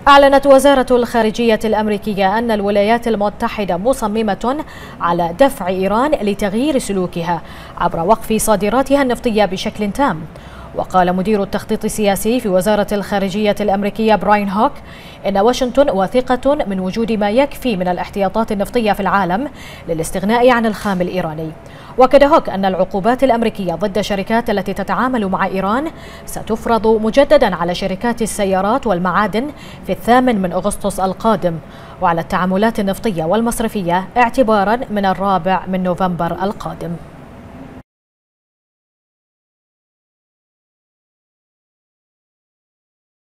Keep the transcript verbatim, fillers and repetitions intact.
أعلنت وزارة الخارجية الأمريكية أن الولايات المتحدة مصممة على دفع إيران لتغيير سلوكها عبر وقف صادراتها النفطية بشكل تام. وقال مدير التخطيط السياسي في وزارة الخارجية الأمريكية براين هوك إن واشنطن واثقة من وجود ما يكفي من الاحتياطات النفطية في العالم للاستغناء عن الخام الإيراني. وأكد هوك أن العقوبات الأمريكية ضد الشركات التي تتعامل مع إيران ستفرض مجددا على شركات السيارات والمعادن في الثامن من أغسطس القادم، وعلى التعاملات النفطية والمصرفية اعتبارا من الرابع من نوفمبر القادم.